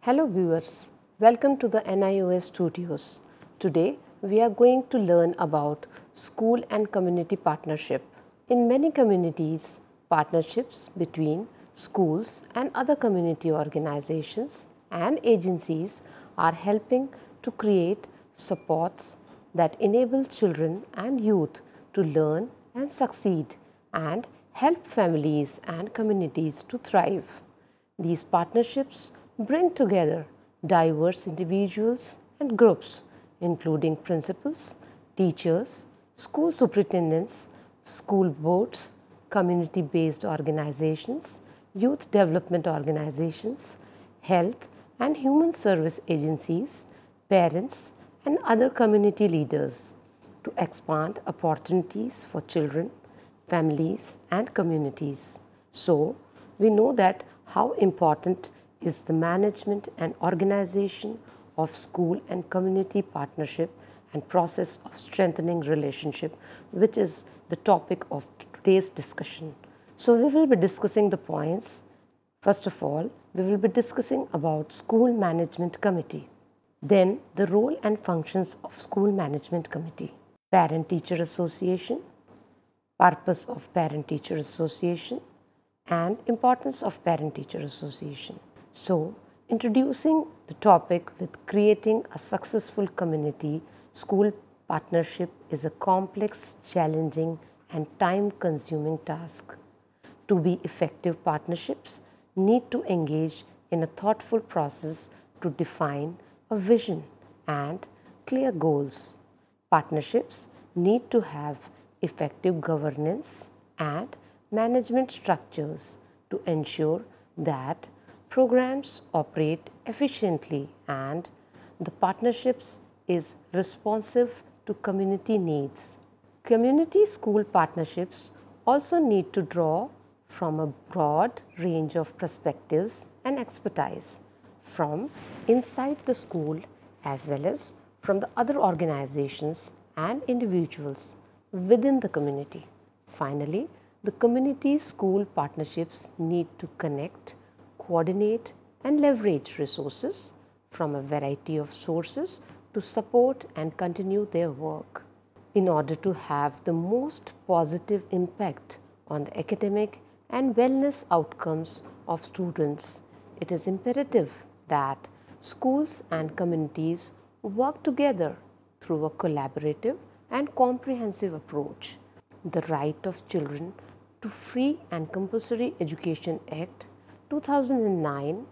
Hello viewers, welcome to the NIOS studios. Today we are going to learn about school and community partnership. In many communities, partnerships between schools and other community organizations and agencies are helping to create supports that enable children and youth to learn and succeed and help families and communities to thrive. These partnerships bring together diverse individuals and groups, including principals, teachers, school superintendents, school boards, community-based organizations, youth development organizations, health and human service agencies, parents, and other community leaders to expand opportunities for children, families, and communities. So, we know that how important is the management and organization of school and community partnership and process of strengthening relationship, which is the topic of today's discussion. So we will be discussing the points. First of all, we will be discussing about school management committee. Then the role and functions of school management committee, parent teacher association, purpose of parent teacher association, and importance of parent teacher association. So, introducing the topic with creating a successful community school partnership is a complex, challenging, and time-consuming task. To be effective, partnerships need to engage in a thoughtful process to define a vision and clear goals. Partnerships need to have effective governance and management structures to ensure that programs operate efficiently and the partnerships is responsive to community needs. Community school partnerships also need to draw from a broad range of perspectives and expertise from inside the school as well as from the other organizations and individuals within the community. Finally, the community school partnerships need to connect, coordinate and leverage resources from a variety of sources to support and continue their work. In order to have the most positive impact on the academic and wellness outcomes of students, it is imperative that schools and communities work together through a collaborative and comprehensive approach. The Right of Children to Free and Compulsory Education Act 2009,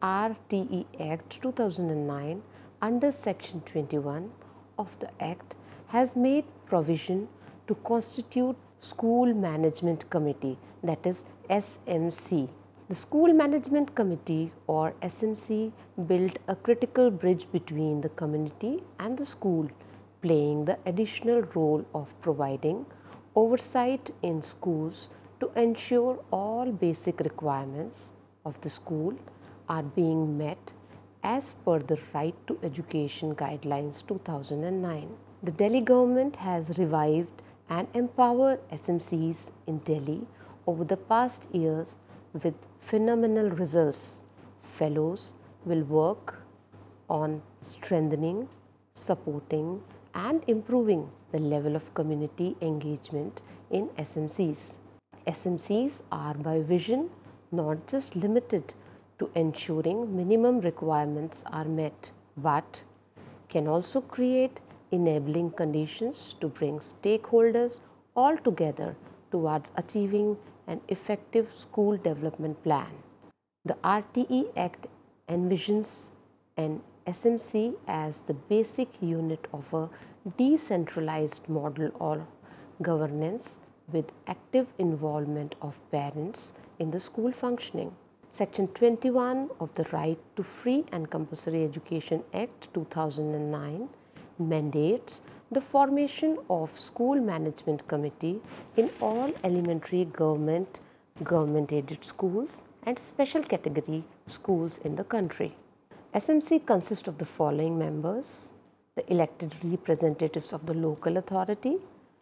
RTE Act 2009 under Section 21 of the Act has made provision to constitute School Management Committee, that is SMC. The School Management Committee or SMC built a critical bridge between the community and the school, playing the additional role of providing oversight in schools to ensure all basic requirements of the school are being met as per the Right to Education Guidelines 2009. The Delhi government has revived and empowered SMCs in Delhi over the past years with phenomenal results. Fellows will work on strengthening, supporting and improving the level of community engagement in SMCs. SMCs are by vision not just limited to ensuring minimum requirements are met, but can also create enabling conditions to bring stakeholders all together towards achieving an effective school development plan. The RTE Act envisions an SMC as the basic unit of a decentralized model or governance with active involvement of parents in the school functioning. Section 21 of the Right to Free and Compulsory Education Act 2009 mandates the formation of School Management Committee in all elementary government-aided schools and special category schools in the country. SMC consists of the following members: the elected representatives of the local authority,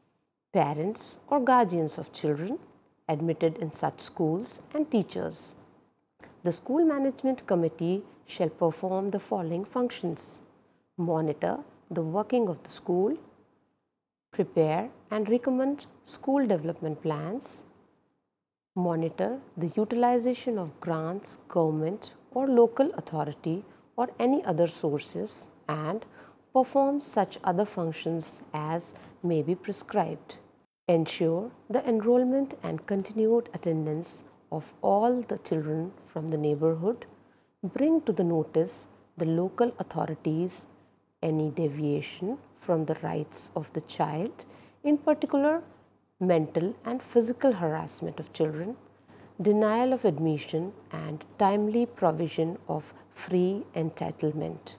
parents or guardians of children admitted in such schools and teachers. The school management committee shall perform the following functions: monitor the working of the school, prepare and recommend school development plans, monitor the utilization of grants, government or local authority or any other sources, and perform such other functions as may be prescribed. Ensure the enrollment and continued attendance of all the children from the neighborhood. Bring to the notice the local authorities any deviation from the rights of the child, in particular mental and physical harassment of children, denial of admission and timely provision of free entitlement.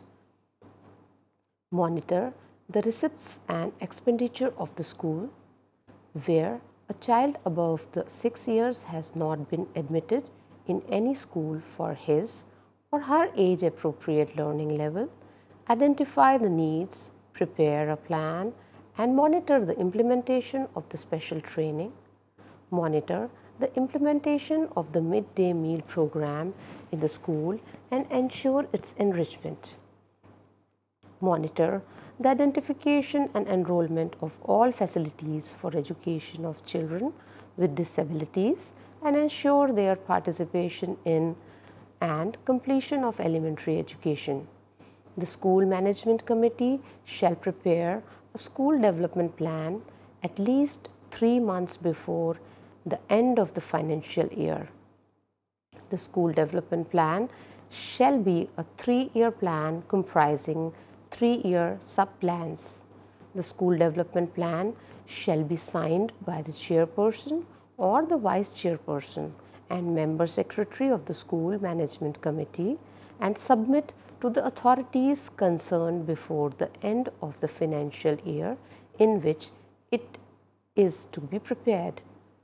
Monitor the receipts and expenditure of the school. Where a child above the 6 years has not been admitted in any school for his or her age appropriate learning level, identify the needs, prepare a plan and monitor the implementation of the special training. Monitor the implementation of the midday meal program in the school and ensure its enrichment. Monitor the identification and enrollment of all facilities for education of children with disabilities and ensure their participation in and completion of elementary education. The school management committee shall prepare a school development plan at least 3 months before the end of the financial year. The school development plan shall be a 3-year plan comprising 3-year sub-plans. The school development plan shall be signed by the chairperson or the vice chairperson and member secretary of the school management committee and submit to the authorities concerned before the end of the financial year in which it is to be prepared.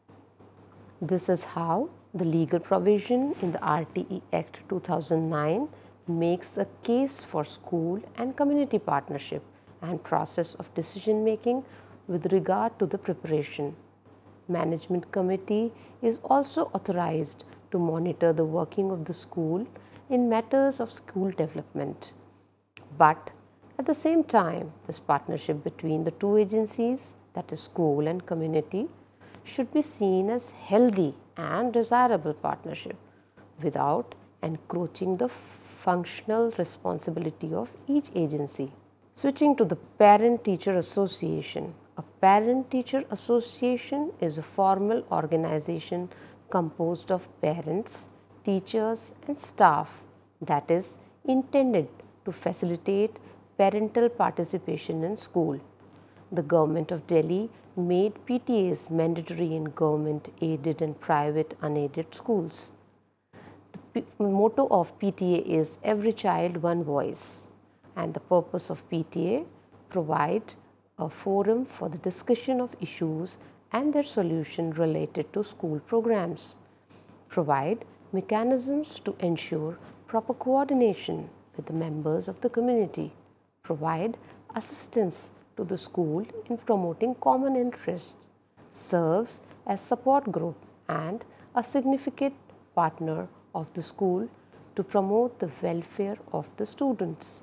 This is how the legal provision in the RTE Act 2009 makes a case for school and community partnership and process of decision making with regard to the preparation. Management committee is also authorized to monitor the working of the school in matters of school development. But at the same time, this partnership between the two agencies, that is school and community, should be seen as healthy and desirable partnership without encroaching the functional responsibility of each agency. Switching to the Parent-Teacher Association. A Parent-Teacher Association is a formal organization composed of parents, teachers and staff that is intended to facilitate parental participation in school. The Government of Delhi made PTAs mandatory in government aided and private unaided schools. The motto of PTA is every child, one voice, and the purpose of PTA provide a forum for the discussion of issues and their solution related to school programs, provide mechanisms to ensure proper coordination with the members of the community, provide assistance to the school in promoting common interests, serves as support group and a significant partner of the school to promote the welfare of the students.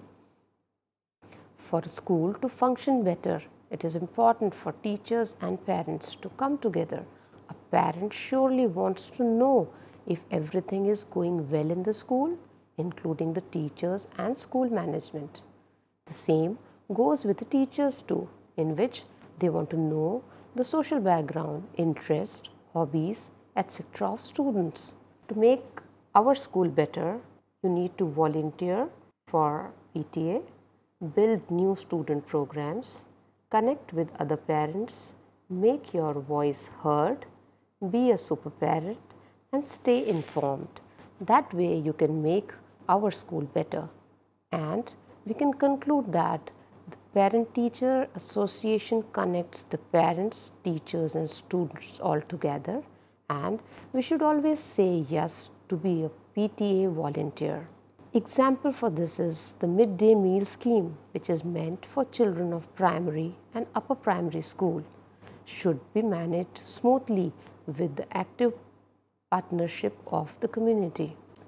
For a school to function better, it is important for teachers and parents to come together. A parent surely wants to know if everything is going well in the school, including the teachers and school management. The same goes with the teachers too, in which they want to know the social background, interest, hobbies, etc. of students. To make our school better, you need to volunteer for PTA, build new student programs, connect with other parents, make your voice heard, be a super parent and stay informed. That way you can make our school better. And we can conclude that the Parent-Teacher Association connects the parents, teachers and students all together, and we should always say yes to be a PTA volunteer. Example for this is the midday meal scheme, which is meant for children of primary and upper primary school, should be managed smoothly with the active partnership of the community.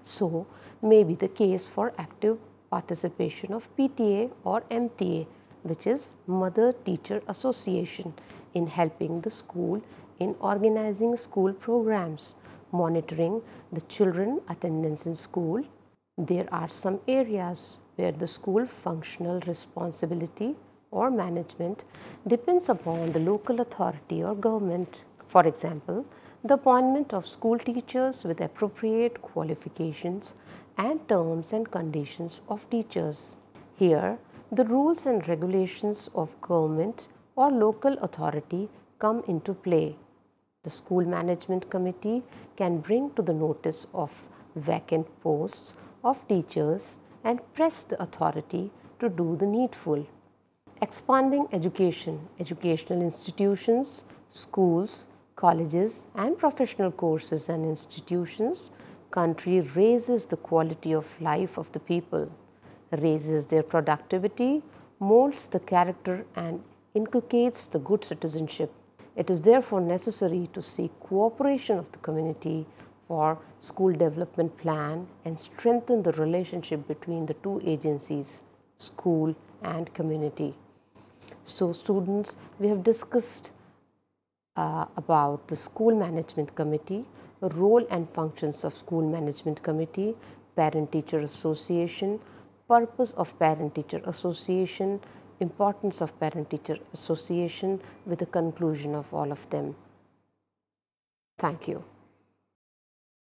So may be the case for active participation of PTA or MTA, which is Mother Teacher Association, in helping the school in organizing school programs, monitoring the children attendance in school. There are some areas where the school functional responsibility or management depends upon the local authority or government. For example, the appointment of school teachers with appropriate qualifications and terms and conditions of teachers. Here, the rules and regulations of government or local authority come into play. The school management committee can bring to the notice of vacant posts of teachers and press the authority to do the needful. Expanding education, educational institutions, schools, colleges and professional courses and institutions, country raises the quality of life of the people, raises their productivity, molds the character and inculcates the good citizenship. It is therefore necessary to seek cooperation of the community for school development plan and strengthen the relationship between the two agencies, school and community. So students, we have discussed about the school management committee, role and functions of school management committee, parent teacher association, purpose of parent teacher association, importance of parent teacher association, with a conclusion of all of them. Thank you.